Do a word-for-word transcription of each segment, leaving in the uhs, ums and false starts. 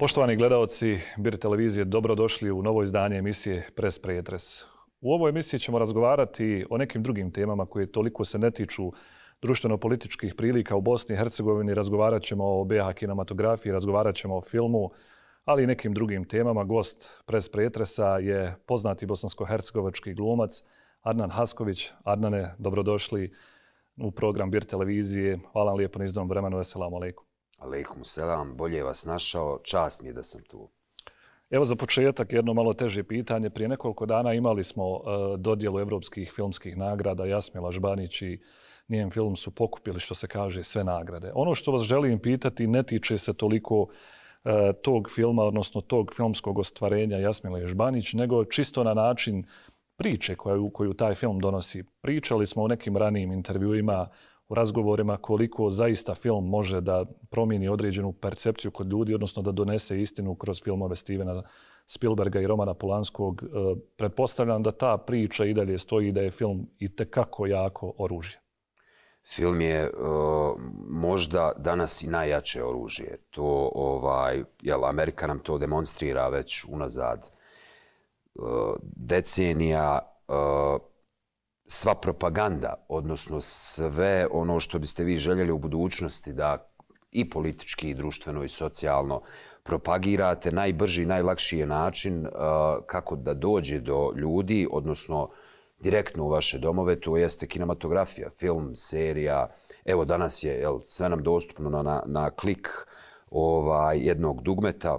Poštovani gledaoci Bir televizije, dobrodošli u novo izdanje emisije Pres pretres. U ovoj emisiji ćemo razgovarati o nekim drugim temama koje toliko se ne tiču društveno-političkih prilika u Bosni i Hercegovini. Razgovarat ćemo o B H kinematografiji, razgovarat ćemo o filmu, ali i nekim drugim temama. Gost Pres pretresa je poznati bosansko-hercegovački glumac Adnan Hasković. Adnane, dobrodošli u program Bir televizije. Hvala vam lijepo na izdvojenom vremenu. Assalamu alaikum. Alaikum selam, bolje vas našao. Čast mi je da sam tu. Evo za početak jedno malo teže pitanje. Prije nekoliko dana imali smo uh, dodjelu evropskih filmskih nagrada. Jasmila Žbanić i njen film su pokupili, što se kaže, sve nagrade. Ono što vas želim pitati ne tiče se toliko uh, tog filma, odnosno tog filmskog ostvarenja Jasmile Žbanić, nego čisto na način priče koju, koju taj film donosi. Pričali smo u nekim ranijim intervjuima, u razgovorima koliko zaista film može da promijeni određenu percepciju kod ljudi, odnosno da donese istinu kroz filmove Stevena Spielberga i Romana Polanskog. Pretpostavljam da ta priča i dalje stoji, da je film itekako jako oružje. Film je uh, možda danas i najjače oružje. To, ovaj, jel, Amerika nam to demonstrira već unazad uh, decenija. Uh, Sva propaganda, odnosno sve ono što biste vi željeli u budućnosti da i politički, i društveno, i socijalno propagirate, najbrži i najlakši je način uh, kako da dođe do ljudi, odnosno direktno u vaše domove, to jeste kinematografija, film, serija. Evo danas je jel, sve nam dostupno na, na klik ovaj, jednog dugmeta.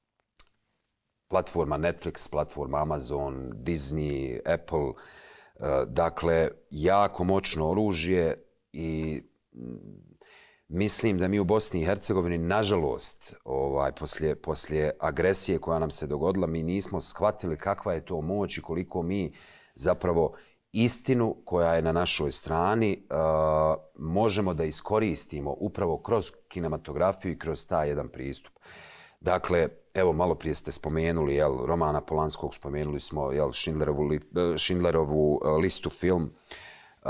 Platforma Netflix, platforma Amazon, Disney, Apple. Dakle, jako moćno oružje i mislim da mi u Bosni i Hercegovini, nažalost, ovaj, poslije, poslije agresije koja nam se dogodila, mi nismo shvatili kakva je to moć i koliko mi zapravo istinu koja je na našoj strani uh, možemo da iskoristimo upravo kroz kinematografiju i kroz taj jedan pristup. Dakle, evo, malo prije ste spomenuli jel, Romana Polanskog, spomenuli smo jel, Schindlerovu, li, Schindlerovu listu film. Uh,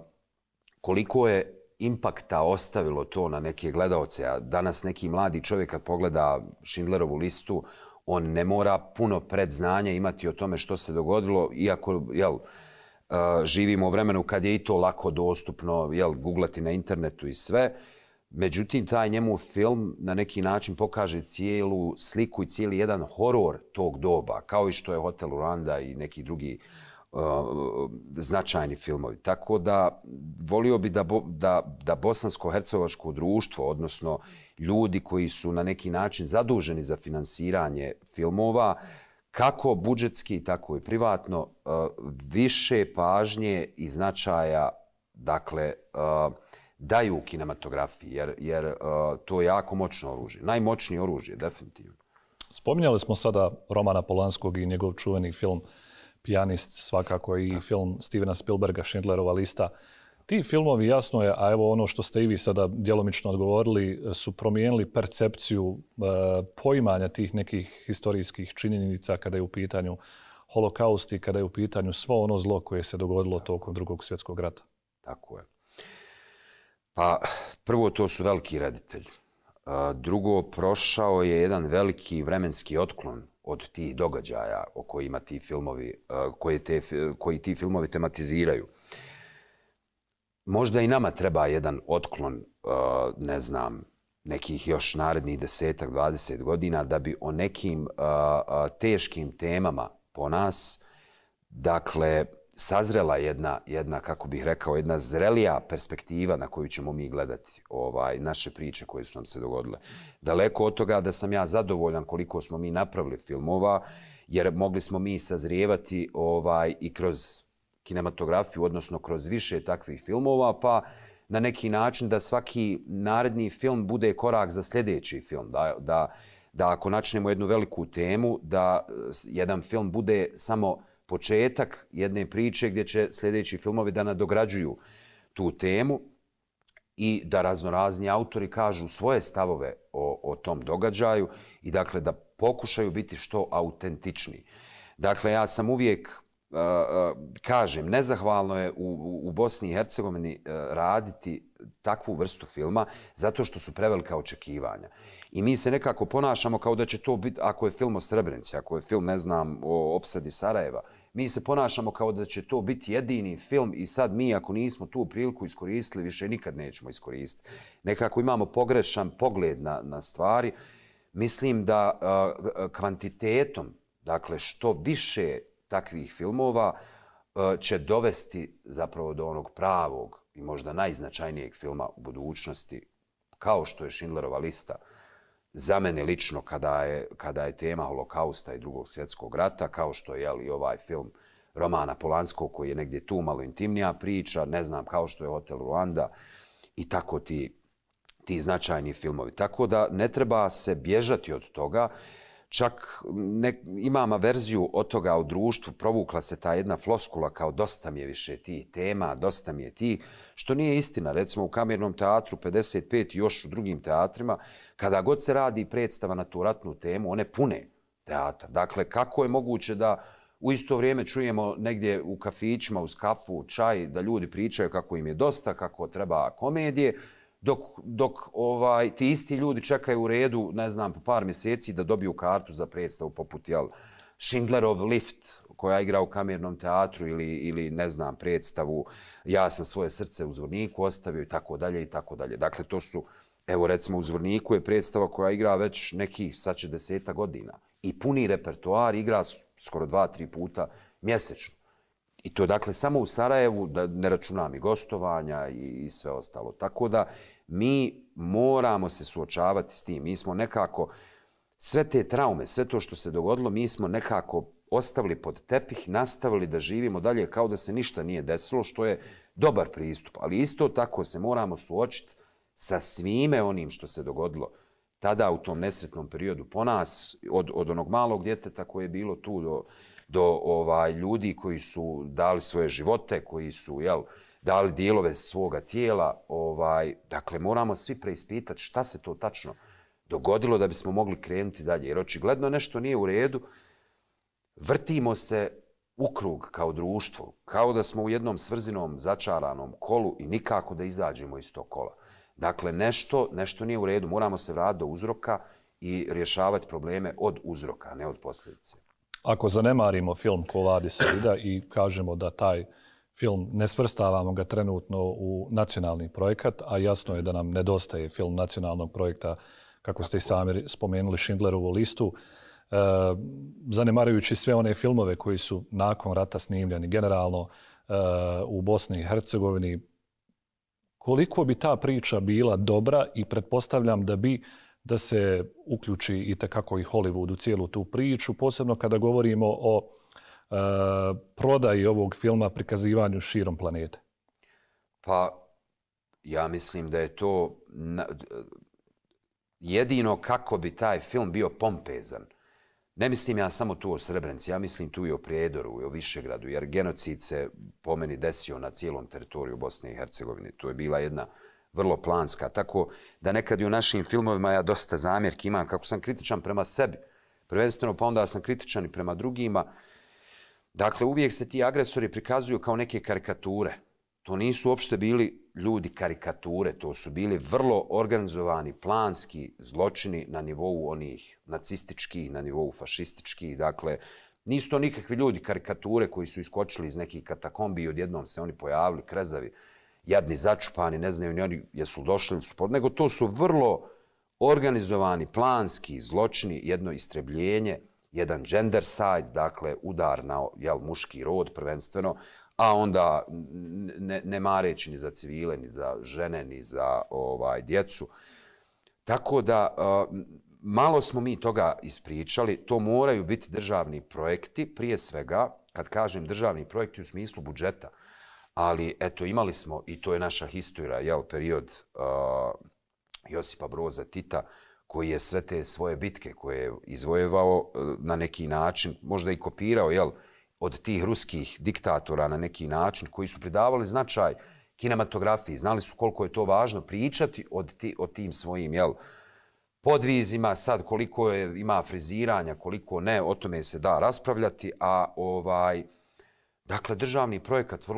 koliko je impakta ostavilo to na neke gledaoce, a danas neki mladi čovjek kad pogleda Schindlerovu listu, on ne mora puno predznanja imati o tome što se dogodilo, iako jel, uh, živimo u vremenu kad je i to lako dostupno, jel, googlati na internetu i sve. Međutim, taj njemu film na neki način pokaže cijelu sliku i cijeli jedan horor tog doba, kao i što je Hotel Rwanda i neki drugi uh, značajni filmovi. Tako da volio bi da, da, da bosansko-hercegovačko društvo, odnosno ljudi koji su na neki način zaduženi za finansiranje filmova, kako budžetski, tako i privatno, uh, više pažnje i značaja, dakle, uh, daju kinematografiji, jer, jer uh, to je jako moćno oružje. Najmoćnije oružje, definitivno. Spominjali smo sada Romana Polanskog i njegov čuveni film Pijanist, svakako i da. Film Stevena Spielberga, Schindlerova lista. Ti filmovi, jasno je, a evo ono što ste i vi sada djelomično odgovorili, su promijenili percepciju uh, poimanja tih nekih historijskih činjenica kada je u pitanju Holokaust i kada je u pitanju svo ono zlo koje se dogodilo tokom Drugog svjetskog rata. Tako je. Pa, prvo, to su veliki reditelji. Drugo, prošao je jedan veliki vremenski otklon od tih događaja o kojima ti filmovi, koji, te, koji ti filmovi tematiziraju. Možda i nama treba jedan otklon, ne znam, nekih još narednih desetak, dvadeset godina, da bi o nekim teškim temama po nas, dakle, sazrela jedna, jedna, kako bih rekao, jedna zrelija perspektiva na koju ćemo mi gledati ovaj, naše priče koje su nam se dogodile. Daleko od toga da sam ja zadovoljan koliko smo mi napravili filmova, jer mogli smo mi sazrijevati ovaj, i kroz kinematografiju, odnosno kroz više takvih filmova, pa na neki način da svaki naredni film bude korak za sljedeći film. Da, da, da ako načnemo jednu veliku temu, da jedan film bude samo početak jedne priče gdje će sljedeći filmovi da nadograđuju tu temu i da raznorazni autori kažu svoje stavove o, o tom događaju i dakle da pokušaju biti što autentičniji. Dakle, ja sam uvijek, uh, uh, kažem, nezahvalno je u, u Bosni i Hercegovini uh, raditi takvu vrstu filma zato što su prevelika očekivanja. I mi se nekako ponašamo kao da će to biti, ako je film o Srebrenici, ako je film, ne znam, o opsadi Sarajeva, mi se ponašamo kao da će to biti jedini film i sad mi, ako nismo tu priliku iskoristili, više nikad nećemo iskoristiti. Nekako imamo pogrešan pogled na, na stvari. Mislim da uh, kvantitetom, dakle, što više takvih filmova uh, će dovesti zapravo do onog pravog i možda najznačajnijeg filma u budućnosti, kao što je Schindlerova lista. Za mene lično, kada je, kada je tema Holokausta i Drugog svjetskog rata, kao što je jel, i ovaj film Romana Polanskog, koji je negdje tu malo intimnija priča, ne znam, kao što je Hotel Ruanda i tako ti, ti značajni filmovi. Tako da ne treba se bježati od toga. Čak ne, imam averziju od toga u društvu, provukla se ta jedna floskula kao dosta mi je više tih tema, dosta mi je tih, što nije istina. Recimo u Kamernom teatru pedeset pet i još u drugim teatrima, kada god se radi predstava na tu ratnu temu, one pune teatar. Dakle, kako je moguće da u isto vrijeme čujemo negdje u kafićima, uz kafu, čaj, da ljudi pričaju kako im je dosta, kako treba komedije, Dok, dok ovaj, ti isti ljudi čekaju u redu, ne znam, po par mjeseci da dobiju kartu za predstavu poput jel, Schindlerov lift koja igra u Kamernom teatru ili, ili ne znam, predstavu Ja sam svoje srce u Zvorniku ostavio i tako dalje i tako dalje. Dakle, to su, evo recimo u Zvorniku je predstava koja igra već nekih, sad će deseta godina i puni repertoar igra skoro dva, tri puta mjesečno. I to dakle samo u Sarajevu, da ne računam i gostovanja i, i sve ostalo. Tako da mi moramo se suočavati s tim. Mi smo nekako, sve te traume, sve to što se dogodilo, mi smo nekako ostavili pod tepih, nastavili da živimo dalje kao da se ništa nije desilo, što je dobar pristup. Ali isto tako se moramo suočiti sa svime onim što se dogodilo tada u tom nesretnom periodu po nas, od, od onog malog djeteta koje je bilo tu do... do ovaj, ljudi koji su dali svoje živote, koji su jel, dali dijelove svoga tijela. Ovaj, dakle, moramo svi preispitati šta se to tačno dogodilo da bismo mogli krenuti dalje. Jer očigledno nešto nije u redu. Vrtimo se u krug kao društvo, kao da smo u jednom svrzinom začaranom kolu i nikako da izađemo iz tog kola. Dakle, nešto, nešto nije u redu. Moramo se vratiti do uzroka i rješavati probleme od uzroka, ne od posljedice. Ako zanemarimo film Ko vadi se vida i kažemo da taj film ne svrstavamo ga trenutno u nacionalni projekat, a jasno je da nam nedostaje film nacionalnog projekta, kako ste i sami spomenuli, Schindlerovu listu, e, zanemarujući sve one filmove koji su nakon rata snimljeni generalno e, u Bosni i Hercegovini, koliko bi ta priča bila dobra i pretpostavljam da bi da se uključi i tekako i Hollywood u cijelu tu priču, posebno kada govorimo o e, prodaji ovog filma, prikazivanju širom planete. Pa, ja mislim da je to na, jedino kako bi taj film bio pompezan. Ne mislim ja samo tu o Srebrenici, ja mislim tu i o Prijedoru i o Višegradu, jer genocid se po meni desio na cijelom teritoriju Bosne i Hercegovine. To je bila jedna vrlo planska. Tako da nekad i u našim filmovima ja dosta zamjerki imam kako sam kritičan prema sebi. Prvenstveno pa onda sam kritičan i prema drugima. Dakle, uvijek se ti agresori prikazuju kao neke karikature. To nisu uopšte bili ljudi karikature, to su bili vrlo organizovani, planski zločini na nivou onih nacističkih, na nivou fašističkih. Dakle, nisu to nikakvi ljudi karikature koji su iskočili iz nekih katakombi i odjednom se oni pojavili krezavi, jadni, začupani, ne znaju ni oni jesu došli ili su pod, nego to su vrlo organizovani, planski zločini, jedno istrebljenje, jedan gendercide, dakle udar na jel, muški rod prvenstveno, a onda ne, ne mareći ni za civile, ni za žene, ni za ovaj, djecu. Tako da uh, malo smo mi toga ispričali, to moraju biti državni projekti, prije svega, kad kažem državni projekti u smislu budžeta, ali eto imali smo, i to je naša historija, jel, period uh, Josipa Broza Tita, koji je sve te svoje bitke koje je izvojevao uh, na neki način, možda i kopirao, jel, od tih ruskih diktatora na neki način, koji su pridavali značaj kinematografiji, znali su koliko je to važno pričati od ti, o tim svojim, jel, podvizima, sad koliko je, ima friziranja, koliko ne, o tome se da raspravljati, a ovaj, dakle, državni projekat vrlo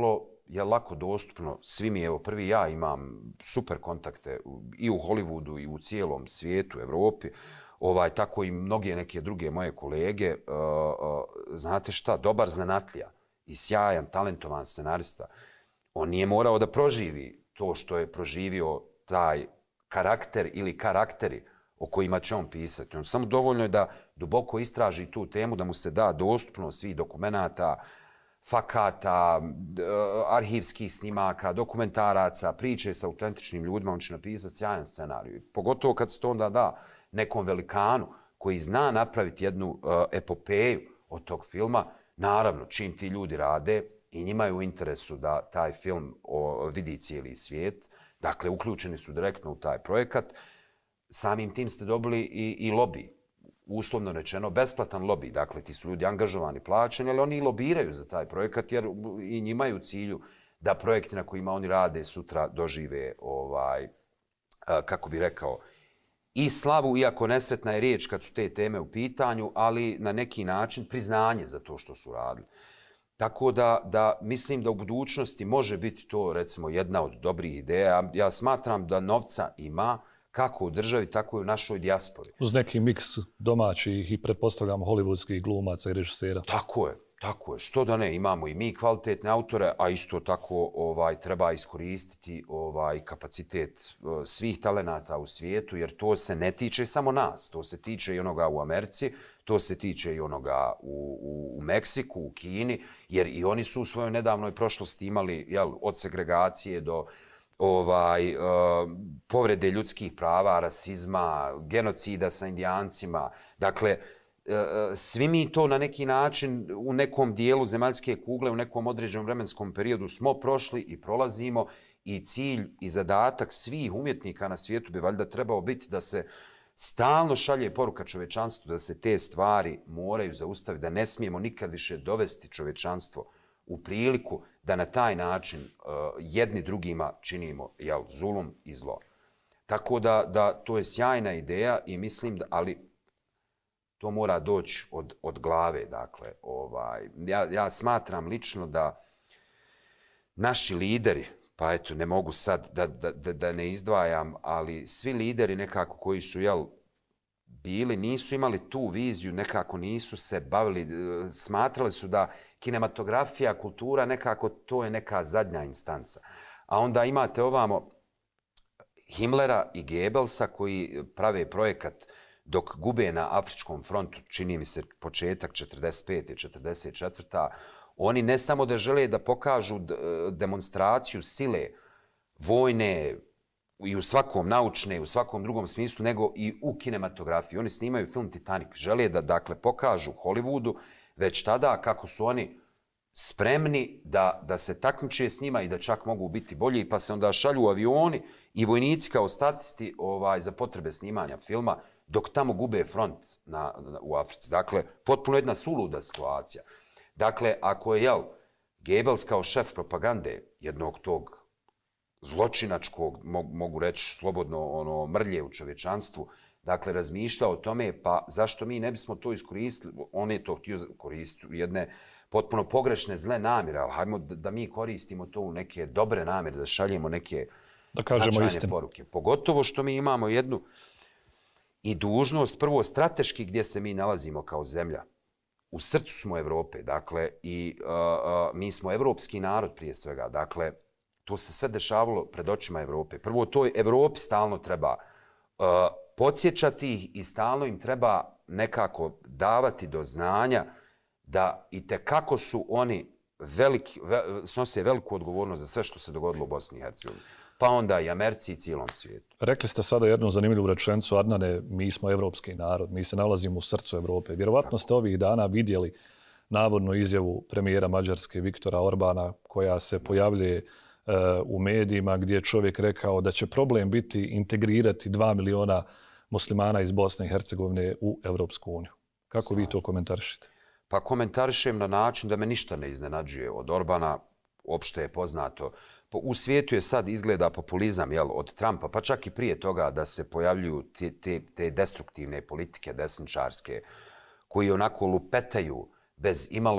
je lako dostupno. Svi mi, evo prvi ja imam super kontakte i u Hollywoodu i u cijelom svijetu, Evropi. Ovaj, tako i mnoge neke druge moje kolege. Uh, uh, znate šta, dobar zanatlija i sjajan, talentovan scenarista. On nije morao da proživi to što je proživio taj karakter ili karakteri o kojima će on pisati. On samo dovoljno je da duboko istraži tu temu, da mu se da dostupno svih dokumenata, fakata, arhivskih snimaka, dokumentaraca, priče sa autentičnim ljudima, on će napisati sjajan scenarij. Pogotovo kad se to onda da nekom velikanu koji zna napraviti jednu uh, epopeju od tog filma, naravno, čim ti ljudi rade i njima je u interesu da taj film o, vidi cijeli svijet, dakle, uključeni su direktno u taj projekat, samim tim ste dobili i, i lobby, uslovno rečeno, besplatan lobby. Dakle, ti su ljudi angažovani, plaćeni, ali oni i lobiraju za taj projekat, jer i njima je u cilju da projekti na kojima oni rade sutra dožive, ovaj, kako bi rekao, i slavu, iako nesretna je riječ kad su te teme u pitanju, ali na neki način priznanje za to što su radili. Tako da, da mislim da u budućnosti može biti to, recimo, jedna od dobrih ideja. Ja smatram da novca ima, kako u državi, tako i u našoj dijaspori. Uz neki miks domaćih i, pretpostavljamo, hollywoodskih glumaca i režisera. Tako je, tako je. Što da ne, imamo i mi kvalitetne autore, a isto tako ovaj, treba iskoristiti ovaj, kapacitet uh, svih talenata u svijetu, jer to se ne tiče samo nas. To se tiče i onoga u Americi, to se tiče i onoga u, u, u Meksiku, u Kini, jer i oni su u svojoj nedavnoj prošlosti imali, jel, od segregacije do ovaj, uh, povrede ljudskih prava, rasizma, genocida sa indijancima. Dakle, uh, svi mi to na neki način u nekom dijelu zemaljske kugle, u nekom određenom vremenskom periodu smo prošli i prolazimo i cilj i zadatak svih umjetnika na svijetu bi valjda trebao biti da se stalno šalje poruka čovečanstvu da se te stvari moraju zaustaviti, da ne smijemo nikad više dovesti čovečanstvo u priliku da na taj način uh, jedni drugima činimo, jel, zulum i zlo. Tako da, da to je sjajna ideja i mislim da, ali to mora doći od, od glave. Dakle, ovaj, ja, ja smatram lično da naši lideri, pa eto, ne mogu sad da, da, da, da ne izdvajam, ali svi lideri nekako koji su, jel, bili, nisu imali tu viziju, nekako nisu se bavili, smatrali su da kinematografija, kultura, nekako to je neka zadnja instanca. A onda imate ovamo Himmlera i Goebbelsa koji prave projekat dok gube na Afričkom frontu, čini mi se početak četrdeset pete četrdeset četvrte Oni ne samo da žele da pokažu demonstraciju sile vojne, i u svakom naučne, i u svakom drugom smislu, nego i u kinematografiji. Oni snimaju film Titanic. Žele da, dakle, pokažu Hollywoodu već tada kako su oni spremni da, da se takmiče s njima i da čak mogu biti bolji, pa se onda šalju avioni i vojnici kao statisti ovaj, za potrebe snimanja filma, dok tamo gube front na, na, u Africi. Dakle, potpuno jedna suluda situacija. Dakle, ako je, jel, Goebbels kao šef propagande jednog tog zločinačkog, mogu reći slobodno, ono, mrlje u čovječanstvu, dakle, razmišljao o tome, pa zašto mi ne bismo to iskoristili? On je to htio koristiti u jedne potpuno pogrešne, zle namjere, ali hajmo da, da mi koristimo to u neke dobre namjere, da šaljemo neke da kažemo značajne istinu. Poruke. Pogotovo što mi imamo jednu i dužnost, prvo strateški gdje se mi nalazimo kao zemlja. U srcu smo Evrope, dakle, i uh, uh, mi smo evropski narod prije svega, dakle, to se sve dešavalo pred očima Evrope. Prvo, to Evropi stalno treba uh, podsjećati ih i stalno im treba nekako davati do znanja da i tekako su oni veliki, ve, snose veliku odgovornost za sve što se dogodilo u Bosni i Hercegovini. Pa onda i Americi i cijelom svijetu. Rekli ste sada jednu zanimljivu rečenicu, Adnane, mi smo evropski narod, mi se nalazimo u srcu Evrope. Vjerovatno ste ovih dana vidjeli navodnu izjavu premijera Mađarske Viktora Orbana koja se pojavljuje u medijima gdje je čovjek rekao da će problem biti integrirati dva miliona muslimana iz Bosne i Hercegovine u Evropsku uniju. Kako Slažem. Vi to komentarišete? Pa komentarišem na način da me ništa ne iznenađuje od Orbana. Opšte je poznato. U svijetu je sad izgleda populizam, jel, od Trumpa, pa čak i prije toga da se pojavljuju te, te, te destruktivne politike desničarske koji onako lupetaju bez imalo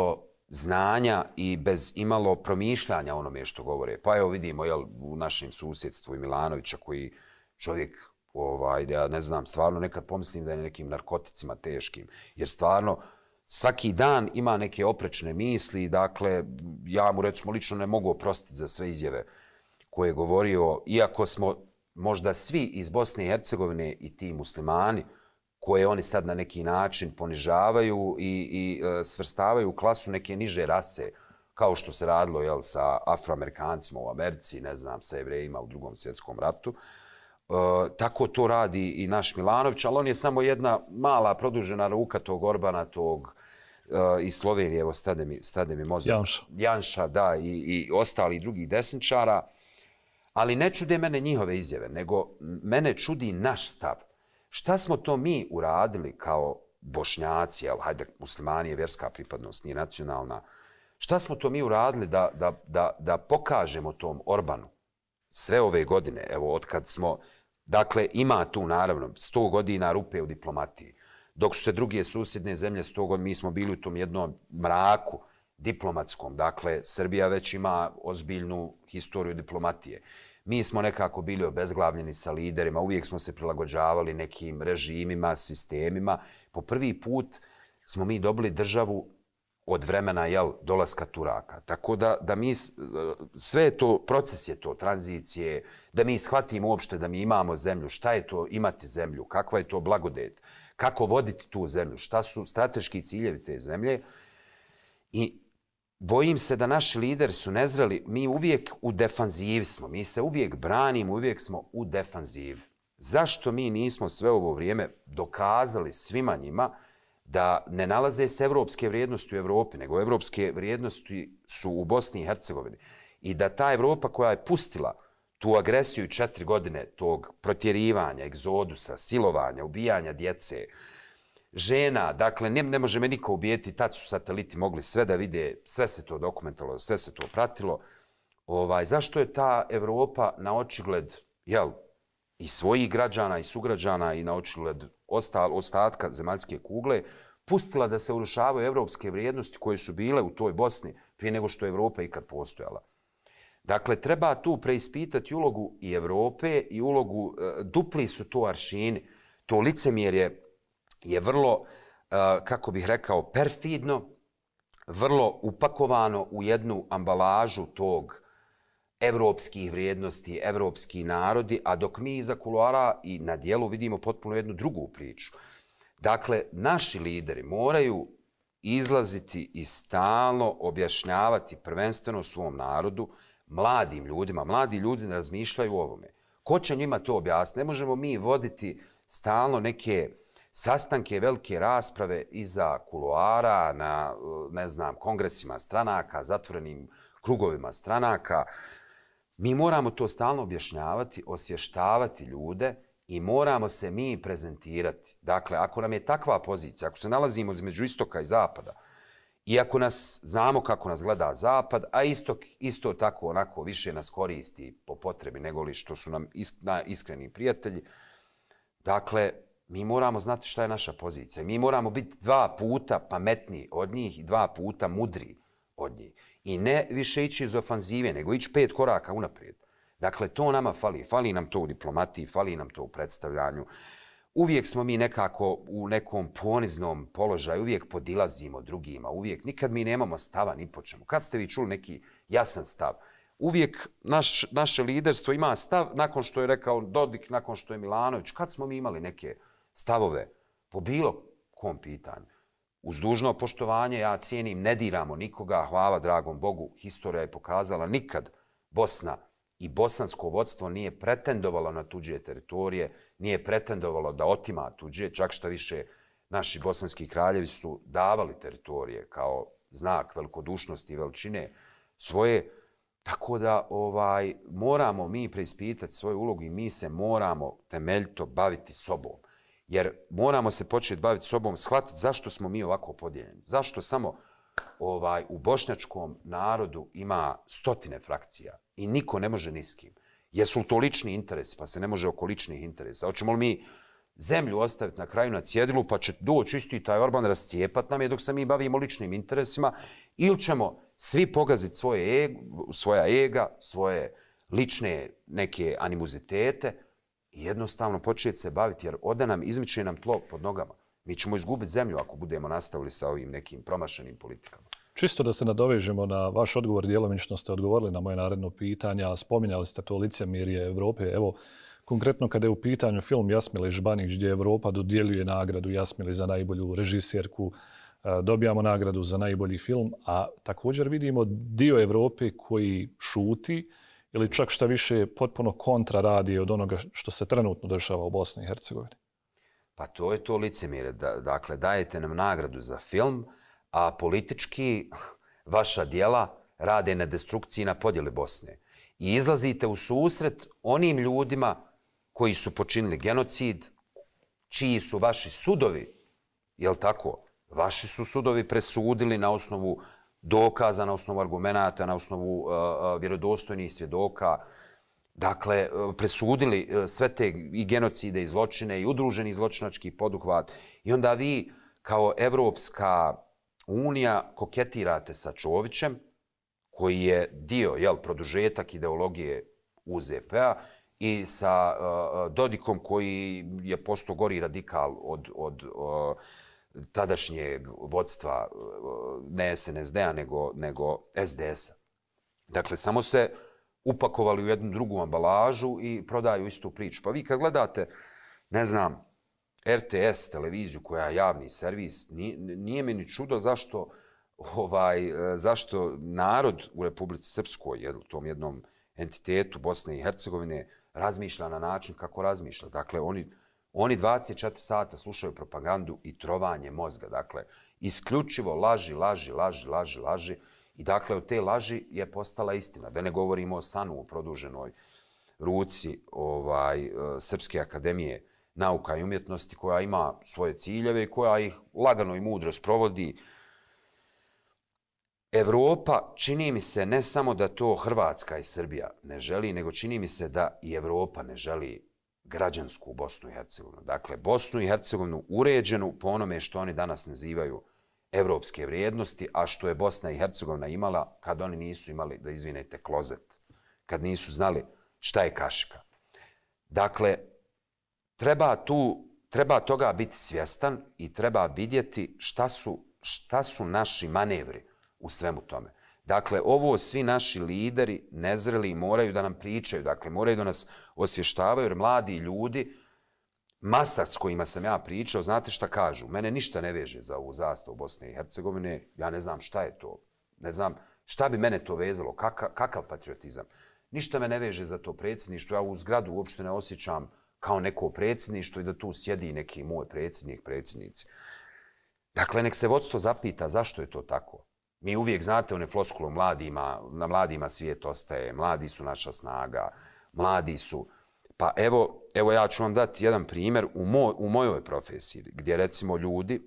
znanja i bez imalo promišljanja onome što govore. Pa evo vidimo jel, u našem susjedstvu i Milanovića koji čovjek, ovaj, ja ne znam, stvarno nekad pomislim da je nekim narkoticima teškim. Jer stvarno svaki dan ima neke oprečne misli. Dakle, ja mu recimo lično ne mogu oprostiti za sve izjave koje je govorio, iako smo možda svi iz Bosne i Hercegovine i ti muslimani koje oni sad na neki način ponižavaju i, i e, svrstavaju u klasu neke niže rase, kao što se radilo jel, sa Afroamerikancima u Americi, ne znam, sa Jevrejima u drugom svjetskom ratu. E, tako to radi i naš Milanović, ali on je samo jedna mala produžena ruka tog Orbana, tog e, iz Slovenije, evo stade mi, stade mi mozak. Janša. Janša, da, i, i ostali drugih desničara. Ali ne čude mene njihove izjave, nego mene čudi naš stav. Šta smo to mi uradili kao Bošnjaci, jel, hajde, muslimani je vjerska pripadnost, nije nacionalna. Šta smo to mi uradili da, da, da, da pokažemo tom Orbanu sve ove godine, evo, otkad smo, dakle, ima tu naravno sto godina rupe u diplomatiji. Dok su se druge susjedne zemlje sto godina, mi smo bili u tom jednom mraku diplomatskom. Dakle, Srbija već ima ozbiljnu historiju diplomatije. Mi smo nekako bili obezglavljeni sa liderima, uvijek smo se prilagođavali nekim režimima, sistemima. Po prvi put smo mi dobili državu od vremena jel, dolaska Turaka. Tako da, da mi, sve je to, proces je to, tranzicije, da mi shvatimo uopšte da mi imamo zemlju, šta je to imati zemlju, kakva je to blagodet, kako voditi tu zemlju, šta su strateški ciljevi te zemlje. I bojim se da naši lideri su nezreli, mi uvijek u defanzivi smo, mi se uvijek branimo, uvijek smo u defanzivi. Zašto mi nismo sve ovo vrijeme dokazali svima njima da ne nalaze se evropske vrijednosti u Evropi, nego evropske vrijednosti su u Bosni i Hercegovini. I da ta Evropa koja je pustila tu agresiju četiri godine tog protjerivanja, egzodusa, silovanja, ubijanja djece, žena, dakle, ne, ne može me niko ubijeti, tad su sateliti mogli sve da vide, sve se to dokumentovalo, sve se to pratilo. Ovaj, zašto je ta Evropa na očigled, jel, i svojih građana i sugrađana i na očigled ostal, ostatka zemaljske kugle, pustila da se urušavaju evropske vrijednosti koje su bile u toj Bosni prije nego što je Evropa ikad postojala. Dakle, treba tu preispitati ulogu i Evrope i ulogu, dupli su to aršini, to licemjerje je vrlo, kako bih rekao, perfidno, vrlo upakovano u jednu ambalažu tog evropskih vrijednosti, evropski narodi, a dok mi iza kuloara i na dijelu vidimo potpuno jednu drugu priču. Dakle, naši lideri moraju izlaziti i stalno objašnjavati prvenstveno svom narodu, mladim ljudima. Mladi ljudi ne razmišljaju o ovome. Ko će njima to objasniti? Ne možemo mi voditi stalno neke sastanke, velike rasprave iza kuloara na, ne znam, kongresima stranaka, zatvorenim krugovima stranaka. Mi moramo to stalno objašnjavati, osvještavati ljude i moramo se mi prezentirati. Dakle, ako nam je takva pozicija, ako se nalazimo između istoka i zapada, i ako nas znamo kako nas gleda zapad, a istok isto tako onako više nas koristi po potrebi nego li što su nam iskreni prijatelji, dakle, mi moramo znati šta je naša pozicija. Mi moramo biti dva puta pametniji od njih i dva puta mudriji od njih. I ne više ići iz ofanzive, nego ići pet koraka unaprijed. Dakle, to nama fali. Fali nam to u diplomatiji, fali nam to u predstavljanju. Uvijek smo mi nekako u nekom poniznom položaju, uvijek podilazimo drugima, uvijek. Nikad mi nemamo stava ni po čemu. Kad ste vi čuli neki jasan stav? Uvijek naš, naše liderstvo ima stav nakon što je rekao Dodik, nakon što je Milanović. Kad smo mi imali neke stavove po bilo kom pitanju? Uz dužno poštovanje, ja cijenim, ne diramo nikoga, hvala dragom Bogu, historija je pokazala, nikad Bosna i bosansko vodstvo nije pretendovalo na tuđe teritorije, nije pretendovalo da otima tuđe, čak što više naši bosanski kraljevi su davali teritorije kao znak velikodušnosti i veličine svoje. Tako da ovaj, moramo mi preispitati svoju ulogu i mi se moramo temeljito baviti sobom. Jer moramo se početi baviti sobom, shvatiti zašto smo mi ovako podijeljeni. Zašto samo ovaj, u bošnjačkom narodu ima stotine frakcija i niko ne može ni s kim. Jesu li to lični interesi, pa se ne može oko ličnih interesa. Hoćemo li mi zemlju ostaviti na kraju na cjedilu, pa će doći isti taj Orban rascijepat nam je dok se mi bavimo ličnim interesima, ili ćemo svi pogaziti svoje ego, svoja ega, svoje lične neke animozitete i jednostavno početi se baviti, jer ode nam, izmiče nam tlo pod nogama. Mi ćemo izgubiti zemlju ako budemo nastavili sa ovim nekim promašenim politikama. Čisto da se nadovežemo na vaš odgovor, djelomično ste odgovorili na moje naredno pitanje, a spominjali ste to licemjerje Evrope. Evo, konkretno kada je u pitanju film Jasmile Žbanić, gdje Evropa dodjeljuje nagradu Jasmili za najbolju režiserku, dobijamo nagradu za najbolji film, a također vidimo dio Evrope koji šuti ili čak šta više potpuno kontra radi od onoga što se trenutno dešava u Bosni i Hercegovini. Pa to je to licemjerje. Dakle, dajete nam nagradu za film, a politički vaša djela rade na destrukciji i na podjeli Bosne. I izlazite u susret onim ljudima koji su počinili genocid, čiji su vaši sudovi, jel tako? Vaši su sudovi presudili na osnovu dokaza, na osnovu argumenata, na osnovu uh, uh, vjerodostojnih svjedoka. Dakle, uh, presudili uh, sve te i genocide i zločine i udruženi zločinački poduhvat. I onda vi kao Evropska unija koketirate sa Čovićem, koji je dio, jel, produžetak ideologije U Z P-a i sa uh, Dodikom koji je postao gori radikal od, od uh, tadašnjeg vodstva uh, ne S N S D-a nego, nego S D S-a. Dakle, samo se upakovali u jednu drugu ambalažu i prodaju istu priču. Pa vi kad gledate, ne znam, R T S televiziju koja je javni servis, nije, nije mi ni čudo zašto, ovaj, zašto narod u Republici Srpskoj, u tom jednom entitetu Bosne i Hercegovine, razmišlja na način kako razmišlja. Dakle, oni, oni dvadeset četiri sata slušaju propagandu i trovanje mozga. Dakle, isključivo laži, laži, laži, laži, laži. I dakle, od te laži je postala istina. Da ne govorimo o SANU, o produženoj ruci ovaj, Srpske akademije nauka i umjetnosti, koja ima svoje ciljeve i koja ih lagano i mudro sprovodi. Evropa, čini mi se, ne samo da to Hrvatska i Srbija ne želi, nego čini mi se da i Evropa ne želi građansku Bosnu i Hercegovinu. Dakle, Bosnu i Hercegovinu uređenu po onome što oni danas nazivaju evropske vrijednosti, a što je Bosna i Hercegovina imala kad oni nisu imali, da izvinete, klozet, kad nisu znali šta je kašika. Dakle, treba tu, treba toga biti svjestan i treba vidjeti šta su, šta su naši manevri u svemu tome. Dakle, ovo svi naši lideri nezreli moraju da nam pričaju, dakle, moraju da nas osvještavaju, jer mladi ljudi, masa s kojima sam ja pričao, znate šta kažu? Mene ništa ne veže za ovu zastavu Bosne i Hercegovine, ja ne znam šta je to, ne znam šta bi mene to vezalo, kakav, kakav patriotizam. Ništa me ne veže za to predsjedništvo, ja u zgradu uopšte ne osjećam kao neko predsjedništvo i da tu sjedi neki moj predsjednik, predsjednici. Dakle, nek se vodstvo zapita zašto je to tako. Mi uvijek, znate, one floskule mladima, na mladima svijet ostaje, mladi su naša snaga, mladi su. Pa evo, evo ja ću vam dati jedan primjer u, moj, u mojoj profesiji, gdje recimo ljudi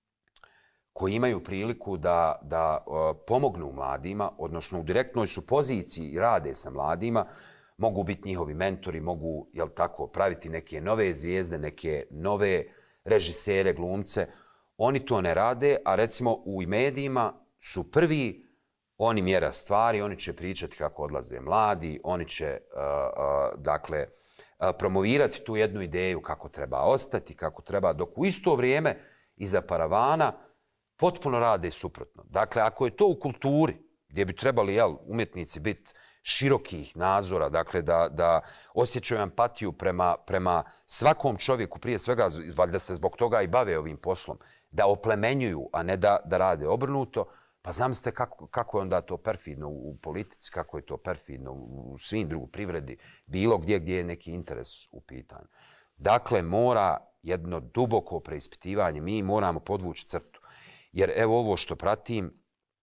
koji imaju priliku da, da uh, pomognu mladima, odnosno u direktnoj su poziciji i rade sa mladima, mogu biti njihovi mentori, mogu, jel tako, praviti neke nove zvijezde, neke nove režisere, glumce. Oni to ne rade, a recimo u medijima su prvi, oni mjera stvari, oni će pričati kako odlaze mladi, oni će, uh, uh, dakle, uh, promovirati tu jednu ideju kako treba ostati, kako treba, dok u isto vrijeme iza paravana potpuno rade suprotno. Dakle, ako je to u kulturi, gdje bi trebali, jel, umjetnici biti širokih nazora, dakle, da, da osjećaju empatiju prema, prema svakom čovjeku, prije svega, valjda se zbog toga i bave ovim poslom, da oplemenjuju, a ne da, da rade obrnuto, pa znam ste kako, kako je onda to perfidno u politici, kako je to perfidno u svim drugim privredi, bilo gdje gdje je neki interes u pitanju. Dakle, mora jedno duboko preispitivanje, mi moramo podvući crtu. Jer evo ovo što pratim,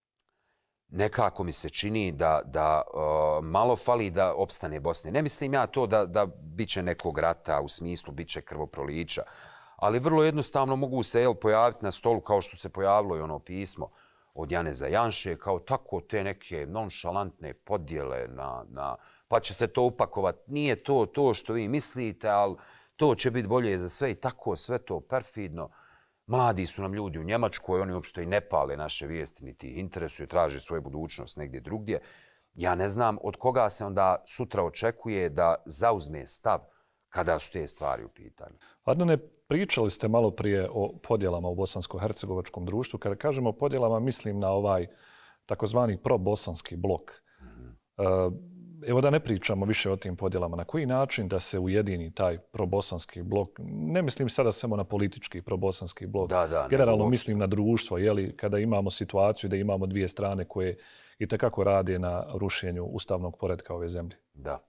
nekako mi se čini da, da uh, malo fali da opstane Bosne. Ne mislim ja to da, da bit će nekog rata, u smislu bit će krvoprolića, ali vrlo jednostavno mogu se, jel, pojaviti na stolu kao što se pojavilo i ono pismo od Janeza Janše, kao tako te neke nonšalantne podjele, na, na, pa će se to upakovati. Nije to to što vi mislite, ali to će biti bolje za sve i tako sve to perfidno. Mladi su nam ljudi u Njemačkoj, oni uopšte i ne pale naše vijesti, niti ih interesuju, traže svoju budućnost negdje drugdje. Ja ne znam od koga se onda sutra očekuje da zauzme stav kada su te stvari u pitanju. Adnane, pričali ste malo prije o podjelama u bosansko-hercegovačkom društvu. Kada kažemo podjelama, mislim na ovaj takozvani pro-bosanski blok. Mm-hmm. Evo da ne pričamo više o tim podjelama. Na koji način da se ujedini taj pro-bosanski blok? Ne mislim sada samo na politički pro-bosanski blok. Da, da, generalno mislim na društvo. Jeli, kada imamo situaciju da imamo dvije strane koje i tekako rade na rušenju ustavnog poretka ove zemlje. Da.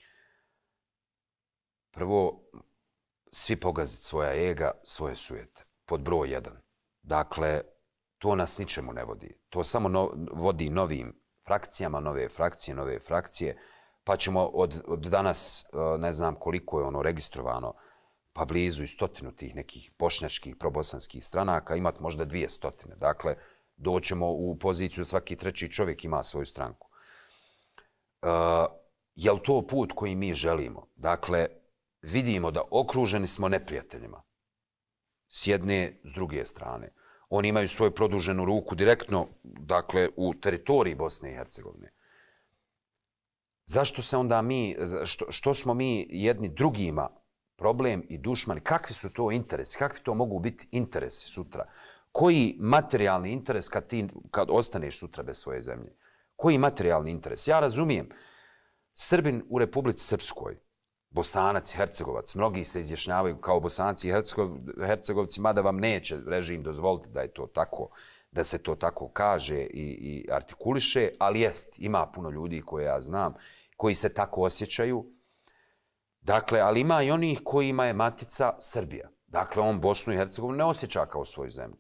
Prvo, svi pogaziti svoja ega, svoje sujete. Pod broj jedan. Dakle, to nas ničemu ne vodi. To samo no, vodi novim frakcijama, nove frakcije, nove frakcije, pa ćemo od, od danas, ne znam koliko je ono registrovano, pa blizu i stotinu tih nekih bošnjačkih, probosanskih stranaka, imati možda dvije stotine. Dakle, doćemo u poziciju svaki treći čovjek ima svoju stranku. Uh, je li to put koji mi želimo? Dakle, vidimo da okruženi smo neprijateljima. S jedne, s druge strane. Oni imaju svoju produženu ruku direktno, dakle, u teritoriji Bosne i Hercegovine. Zašto se onda mi, što, što smo mi jedni drugima problem i dušmani? Kakvi su to interesi? Kakvi to mogu biti interesi sutra? Koji materijalni interes kad ti, kad ostaneš sutra bez svoje zemlje? Koji materijalni interes? Ja razumijem. Srbin u Republici Srpskoj, Bosanac i Hercegovac, mnogi se izjašnjavaju kao Bosanci i Hercegovci, mada vam neće režim dozvoliti da je to tako, da se to tako kaže i, i artikuliše, ali jest, ima puno ljudi koje ja znam, koji se tako osjećaju. Dakle, ali ima i onih kojima je matica Srbija. Dakle, on Bosnu i Hercegovinu ne osjeća kao svoju zemlju.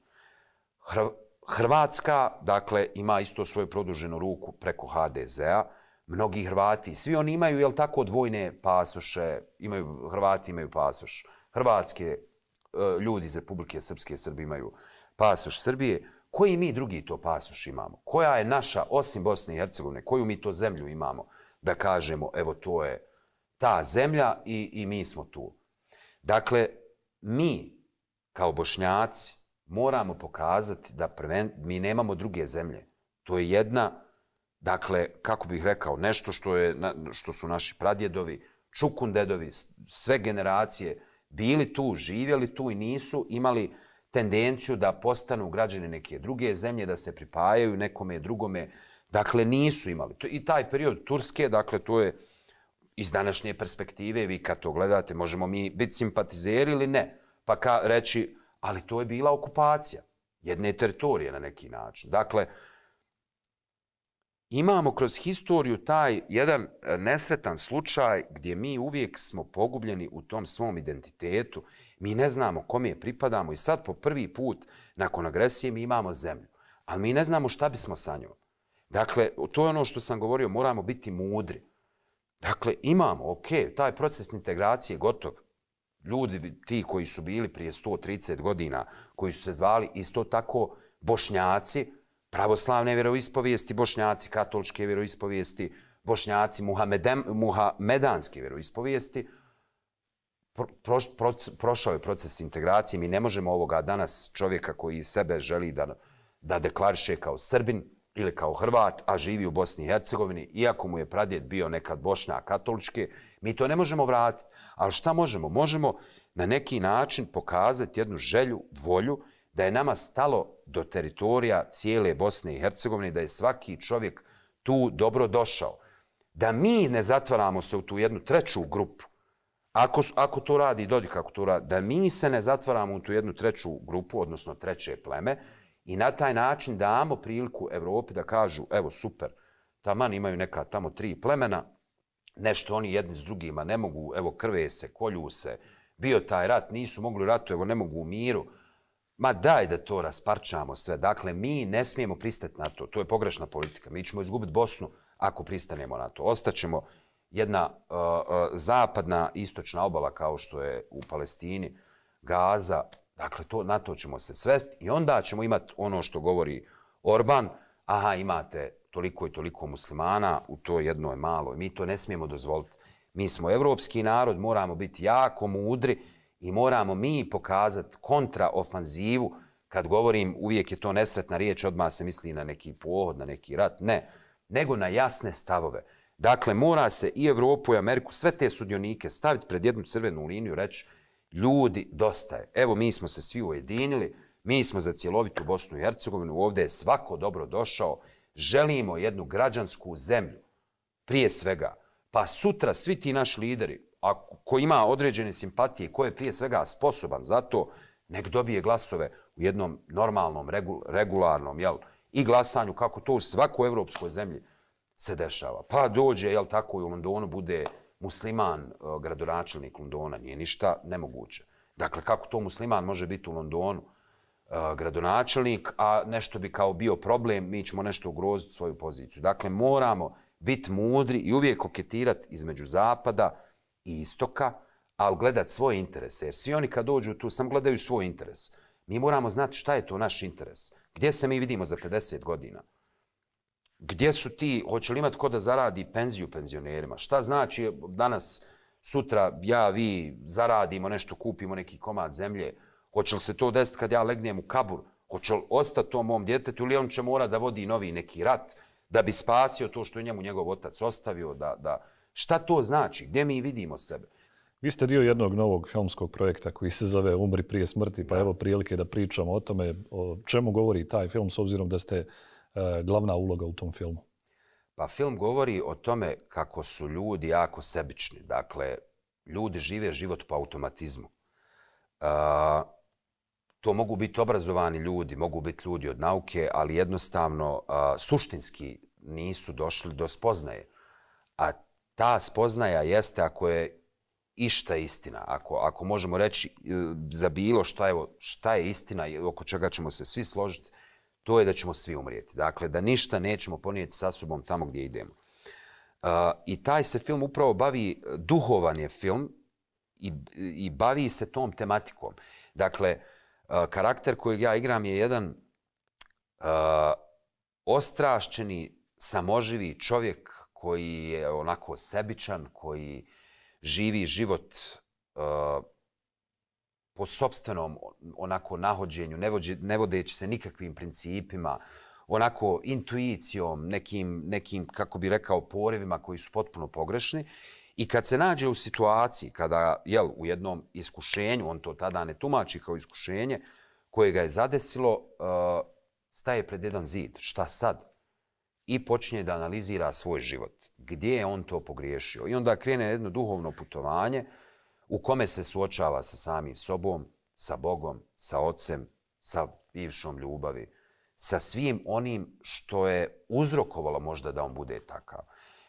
Hrvatska, dakle, ima isto svoju produženu ruku preko ha de zea. Mnogi Hrvati, svi oni imaju, jel tako, dvojne pasoše, imaju, Hrvati imaju pasoš. Hrvatske ljudi iz Republike Srpske Srbije imaju pasoš Srbije. Koji mi drugi to pasoš imamo? Koja je naša, osim Bosne i Hercegovine, koju mi to zemlju imamo da kažemo, evo, to je ta zemlja i, i mi smo tu. Dakle, mi, kao Bošnjaci, moramo pokazati da preven, mi nemamo druge zemlje. To je jedna, dakle, kako bih rekao, nešto što, je, što su naši pradjedovi, čukundedovi, sve generacije bili tu, živjeli tu i nisu imali tendenciju da postanu građani neke druge zemlje, da se pripajaju nekome drugome. Dakle, nisu imali. I taj period Turske, dakle, to je iz današnje perspektive, vi kad to gledate, možemo mi biti simpatizeri ili ne, pa ka reći, ali to je bila okupacija jedne teritorije na neki način. Dakle, imamo kroz historiju taj jedan nesretan slučaj gdje mi uvijek smo pogubljeni u tom svom identitetu. Mi ne znamo kome pripadamo i sad po prvi put nakon agresije mi imamo zemlju. Ali mi ne znamo šta bismo sa njom. Dakle, to je ono što sam govorio, moramo biti mudri. Dakle, imamo, ok, taj proces integracije je gotov. Ljudi, ti koji su bili prije sto trideset godina, koji su se zvali isto tako Bošnjaci, pravoslavne vjeroispovijesti, Bošnjaci katoličke vjeroispovijesti, Bošnjaci muhamedanske vjeroispovijesti, pro, pro, pro, prošao je proces integracije. Mi ne možemo ovoga danas čovjeka koji sebe želi da, da deklariše kao Srbin ili kao Hrvat, a živi u Bosni i Hercegovini, iako mu je pradjed bio nekad Bošnjak katoličke, mi to ne možemo vratiti. Ali šta možemo? Možemo na neki način pokazati jednu želju, volju, da je nama stalo do teritorija cijele Bosne i Hercegovine, da je svaki čovjek tu dobro došao. Da mi ne zatvaramo se u tu jednu treću grupu, ako, ako to radi Dodik, ako to radi, da mi se ne zatvaramo u tu jednu treću grupu, odnosno treće pleme, i na taj način damo priliku Evropi da kažu, evo super, taman imaju neka tamo tri plemena, nešto oni jedni s drugima ne mogu, evo krve se, kolju se, bio taj rat, nisu mogli ratu, evo ne mogu u miru. Ma daj da to rasparčamo sve. Dakle, mi ne smijemo pristati na to. To je pogrešna politika. Mi ćemo izgubiti Bosnu ako pristanemo na to. Ostaćemo jedna uh, uh, zapadna istočna obala kao što je u Palestini, Gaza. Dakle, to, na to ćemo se svesti i onda ćemo imati ono što govori Orban. Aha, imate toliko i toliko muslimana u toj jednoj maloj. Mi to ne smijemo dozvoliti. Mi smo evropski narod, moramo biti jako mudri i moramo mi pokazati kontraofanzivu. Kad govorim, uvijek je to nesretna riječ, odmah se misli na neki pohod, na neki rat. Ne, nego na jasne stavove. Dakle, mora se i Evropu i Ameriku, sve te sudionike staviti pred jednu crvenu liniju, reći ljudi, dosta je. Evo, mi smo se svi ujedinili, mi smo za cjelovitu Bosnu i Hercegovinu, ovdje je svako dobro došao, želimo jednu građansku zemlju, prije svega. Pa sutra svi ti naši lideri, a ko ima određene simpatije, ko je prije svega sposoban za to, nek dobije glasove u jednom normalnom, regularnom, jel, i glasanju, kako to u svakoj evropskoj zemlji se dešava. Pa dođe, jel tako, i u Londonu bude musliman gradonačelnik Londona, nije ništa nemoguće. Dakle, kako to musliman može biti u Londonu gradonačelnik, a nešto bi kao bio problem, mi ćemo nešto ugroziti svoju poziciju. Dakle, moramo biti mudri i uvijek koketirati između zapada i istoka, ali gledati svoje interese. Jer svi oni kad dođu tu, sam gledaju svoj interes. Mi moramo znati šta je to naš interes. Gdje se mi vidimo za pedeset godina? Gdje su ti, hoće li imati ko da zaradi penziju penzionerima? Šta znači danas, sutra, ja, vi zaradimo nešto, kupimo neki komad zemlje? Hoće li se to desiti kad ja legnem u kabur? Hoće li ostati to mom djetetu ili on će mora da vodi novi neki rat da bi spasio to što je njemu njegov otac ostavio? Da, da... Šta to znači? Gdje mi vidimo sebe? Vi ste dio jednog novog filmskog projekta koji se zove Umri prije smrti, pa evo prilike da pričamo o tome, o čemu govori taj film s obzirom da ste glavna uloga u tom filmu. Pa film govori o tome kako su ljudi jako sebični. Dakle, ljudi žive život po automatizmu. Uh, to mogu biti obrazovani ljudi, mogu biti ljudi od nauke, ali jednostavno uh, suštinski nisu došli do spoznaje. A ta spoznaja jeste ako je išta istina. Ako, ako možemo reći za bilo šta, evo, šta je istina i oko čega ćemo se svi složiti, to je da ćemo svi umrijeti. Dakle, da ništa nećemo ponijeti sa sobom tamo gdje idemo. Uh, I taj se film upravo bavi, duhovan je film i, i bavi se tom tematikom. Dakle, uh, karakter kojeg ja igram je jedan uh, ostrašćeni, samoživi čovjek koji je onako sebičan, koji živi život uh, po sopstvenom onako nahođenju, ne, vođe, ne vodeći se nikakvim principima, onako intuicijom, nekim, nekim, kako bi rekao, porivima koji su potpuno pogrešni. I kad se nađe u situaciji, kada, jel, u jednom iskušenju, on to tada ne tumači kao iskušenje, koje ga je zadesilo, uh, staje pred jedan zid. Šta sad? I počinje da analizira svoj život. Gdje je on to pogriješio? I onda krene jedno duhovno putovanje u kome se suočava sa samim sobom, sa Bogom, sa Otcem, sa bivšom ljubavi, sa svim onim što je uzrokovalo možda da on bude takav.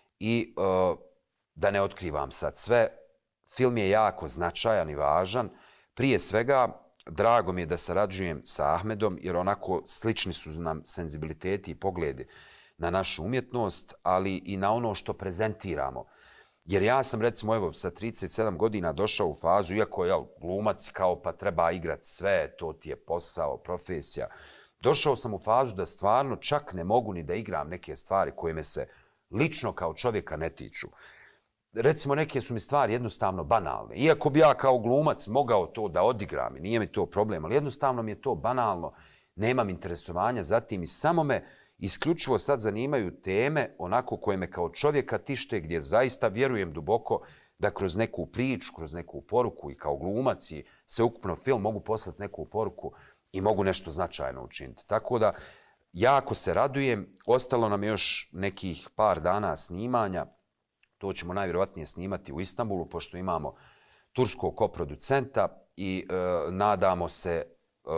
I uh, da ne otkrivam sad sve, film je jako značajan i važan. Prije svega, drago mi je da sarađujem sa Ahmedom, jer onako slični su nam senzibiliteti i pogledi na našu umjetnost, ali i na ono što prezentiramo. Jer ja sam, recimo, evo, sa trideset sedam godina došao u fazu, iako je glumac kao pa treba igrati sve, to ti je posao, profesija, došao sam u fazu da stvarno čak ne mogu ni da igram neke stvari koje me se lično kao čovjeka ne tiču. Recimo, neke su mi stvari jednostavno banalne. Iako bi ja kao glumac mogao to da odigram, nije mi to problem, ali jednostavno mi je to banalno, nemam interesovanja za tim i samo me isključivo sad zanimaju teme onako koje me kao čovjeka tište, gdje zaista vjerujem duboko da kroz neku priču, kroz neku poruku i kao glumac i sveukupno film mogu poslati neku poruku i mogu nešto značajno učiniti. Tako da jako se radujem. Ostalo nam je još nekih par dana snimanja. To ćemo najvjerovatnije snimati u Istanbulu, pošto imamo turskog koproducenta i e, nadamo se e,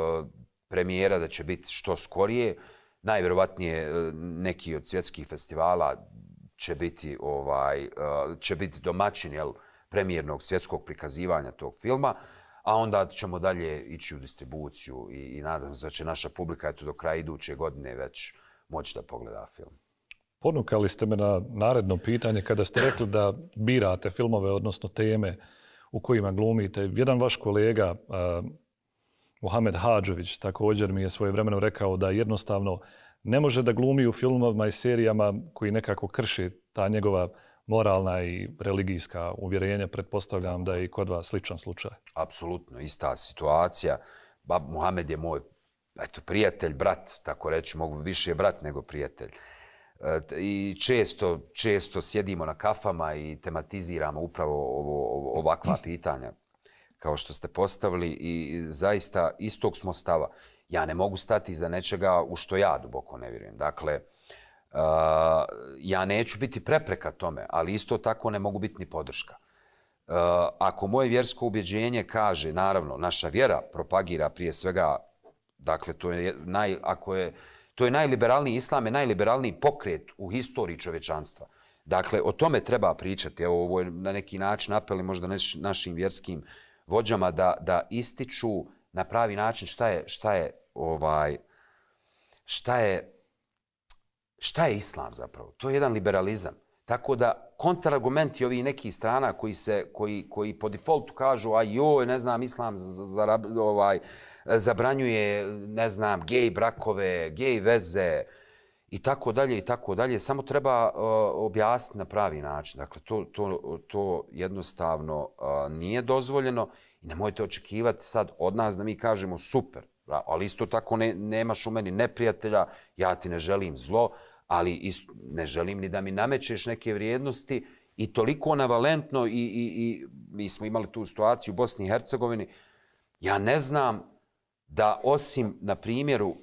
premijera da će biti što skorije. Najvjerovatnije neki od svjetskih festivala će biti, ovaj, će biti domaćin, jel, premijernog svjetskog prikazivanja tog filma, a onda ćemo dalje ići u distribuciju i, i nadam se da će naša publika eto, do kraja iduće godine već moći da pogleda film. Ponukali ste me na naredno pitanje kada ste rekli da birate filmove, odnosno teme u kojima glumite. Jedan vaš kolega, uh, Muhamed Hadžović, također mi je svojevremeno rekao da jednostavno ne može da glumi u filmovima i serijama koji nekako krši ta njegova moralna i religijska uvjerenja. Pretpostavljam da je i kod vas sličan slučaj. Apsolutno, ista situacija. Bab Muhamed je moj eto, prijatelj, brat, tako reći, mogu više brat nego prijatelj. I često, često sjedimo na kafama i tematiziramo upravo ovo, ovakva pitanja kao što ste postavili i zaista istog smo stava. Ja ne mogu stati iza nečega u što ja duboko ne vjerujem. Dakle, uh, ja neću biti prepreka tome, ali isto tako ne mogu biti ni podrška. Uh, ako moje vjersko ubjeđenje kaže, naravno, naša vjera propagira prije svega, dakle, to je, naj, ako je, to je najliberalniji islam, je najliberalniji pokret u historiji čovječanstva. Dakle, o tome treba pričati. Evo, ovo je na neki način apeli možda našim vjerskim vođama da, da ističu na pravi način šta je, šta je, ovaj, šta je, šta je islam zapravo. To je jedan liberalizam. Tako da kontrargumenti ovih nekih strana koji, se, koji, koji po defaultu kažu a joj, ne znam, islam za, za, ovaj, zabranjuje, ne znam, gej brakove, gej veze i tako dalje i tako dalje. Samo treba uh, objasniti na pravi način. Dakle, to, to, to jednostavno uh, nije dozvoljeno i nemojte očekivati sad od nas da mi kažemo super, ali isto tako ne, nemaš u meni neprijatelja, ja ti ne želim zlo, ali isto, ne želim ni da mi namećeš neke vrijednosti i toliko navalentno i, i, i mi smo imali tu situaciju u Bosni i Hercegovini. Ja ne znam da osim na primjeru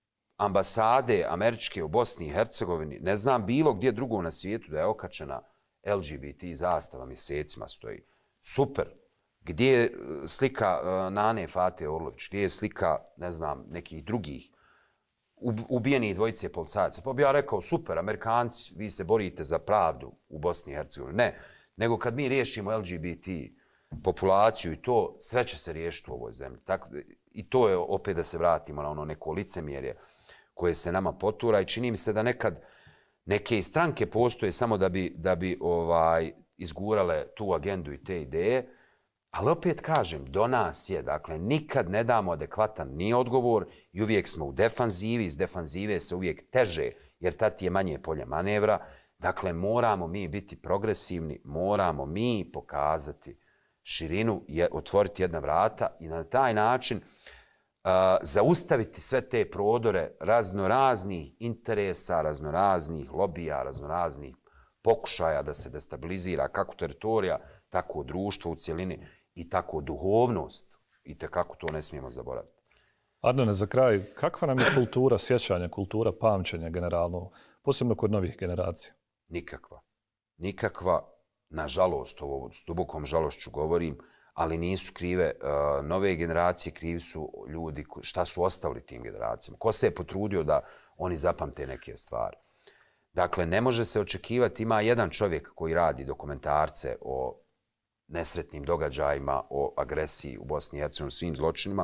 ambasade američke u Bosni i Hercegovini, ne znam bilo gdje drugo na svijetu da je okačena L G B T zastava mjesecima stoji. Super. Gdje je slika uh, Nane Fate Orlović, gdje je slika, ne znam, nekih drugih ubijenih dvojice policajaca. Pa bi ja rekao, super, Amerikanci, vi se borite za pravdu u Bosni i Hercegovini. Ne, nego kad mi riješimo L G B T populaciju i to, sve će se riješiti u ovoj zemlji. Tako, i to je opet da se vratimo na ono neko licemjerje koje se nama potura i čini mi se da nekad neke stranke postoje samo da bi, da bi ovaj, izgurale tu agendu i te ideje. Ali opet kažem, do nas je, dakle, nikad ne damo adekvatan ni odgovor i uvijek smo u defanzivi, iz defanzive se uvijek teže, jer tad je manje polje manevra. Dakle, moramo mi biti progresivni, moramo mi pokazati širinu, je, otvoriti jedna vrata i na taj način uh, zaustaviti sve te prodore raznoraznih interesa, raznoraznih lobija, raznoraznih pokušaja da se destabilizira kako teritorija, tako društvo u cjelini i tako duhovnost. I tekako to ne smijemo zaboraviti. Arnone, za kraj, kakva nam je kultura sjećanja, kultura pamćenja generalno, posebno kod novih generacija? Nikakva. Nikakva, nažalost, ovo s dubokom žalošću govorim, ali nisu krive uh, nove generacije, krivi su ljudi šta su ostavili tim generacijama. Ko se je potrudio da oni zapamte neke stvari. Dakle, ne može se očekivati, ima jedan čovjek koji radi dokumentarce o nesretnim događajima, o agresiji u Bosni i Hercegovini, svim zločinima.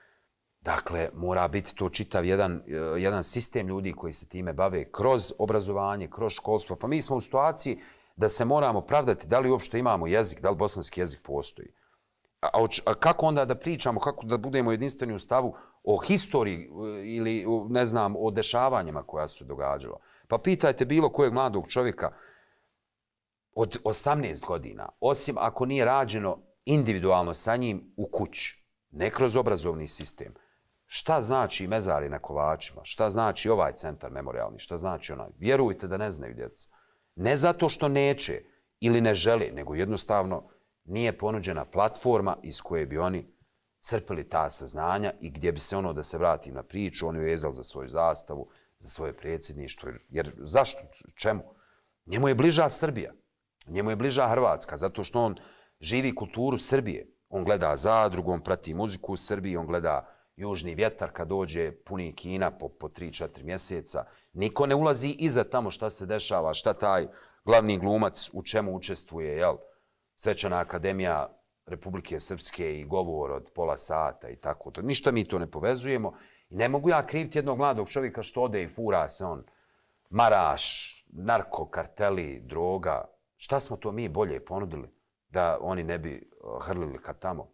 Dakle, mora biti to čitav jedan, jedan sistem ljudi koji se time bave kroz obrazovanje, kroz školstvo. Pa mi smo u situaciji da se moramo pravdati da li uopšte imamo jezik, da li bosanski jezik postoji. A, a kako onda da pričamo, kako da budemo jedinstveni u stavu o historiji ili, ne znam, o dešavanjima koja su događala. Pa pitajte bilo kojeg mladog čovjeka od osamnaest godina, osim ako nije rađeno individualno sa njim u kući, ne kroz obrazovni sistem. Šta znači mezari na Kovačima? Šta znači ovaj centar memorialni? Šta znači onaj? Vjerujte da ne znaju djeca. Ne zato što neće ili ne žele, nego jednostavno nije ponuđena platforma iz koje bi oni crpili ta saznanja i gdje bi se ono, da se vratim na priču, oni vezali za svoju zastavu, za svoje predsjedništvo. Jer zašto? Čemu? Njemu je bliža Srbija. Njemu je bliža Hrvatska, zato što on živi kulturu Srbije. On gleda Zadrugu, on prati muziku u Srbiji, on gleda Južni vjetar kad dođe puni Kina po, po tri četiri mjeseca. Niko ne ulazi iza tamo šta se dešava, šta taj glavni glumac u čemu učestvuje, jel? Svečana akademija Republike Srpske i govor od pola sata i tako. To. Ništa mi to ne povezujemo. I ne mogu ja kriviti jednog mladog čovjeka što ode i fura se on maraš, narkokarteli, droga. Šta smo to mi bolje ponudili da oni ne bi hrlili kad tamo?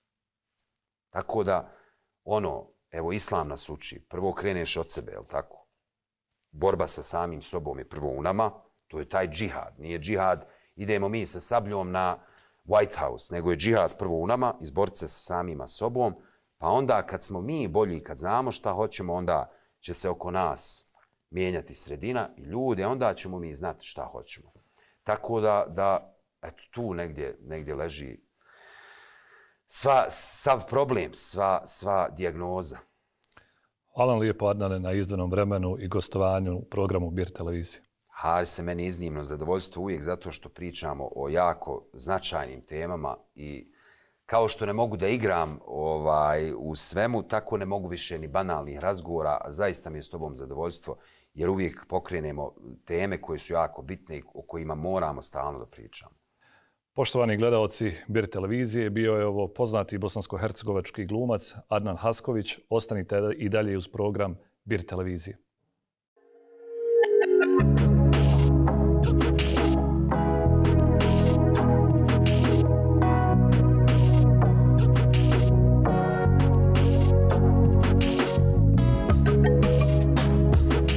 Tako da, ono, evo, islam nas uči. Prvo kreneš od sebe, jel tako? Borba sa samim sobom je prvo u nama. To je taj džihad. Nije džihad, idemo mi sa sabljom na White House, nego je džihad prvo u nama, izboriti se sa samima sobom, pa onda kad smo mi bolji, kad znamo šta hoćemo, onda će se oko nas mijenjati sredina i ljude, onda ćemo mi znati šta hoćemo. Tako da, da eto, tu negdje, negdje leži sva, sav problem, sva, sva dijagnoza. Hvala vam lijepo, Adnane, na izdvojenom vremenu i gostovanju u programu Bir televizije. Harise, meni iznimno zadovoljstvo uvijek zato što pričamo o jako značajnim temama i kao što ne mogu da igram ovaj, u svemu, tako ne mogu više ni banalnih razgovora, a zaista mi je s tobom zadovoljstvo jer uvijek pokrenemo teme koje su jako bitne i o kojima moramo stalno da pričamo. Poštovani gledaoci Bir televizije, bio je ovo poznati bosansko-hercegovački glumac Adnan Hasković. Ostanite i dalje uz program Bir televizije.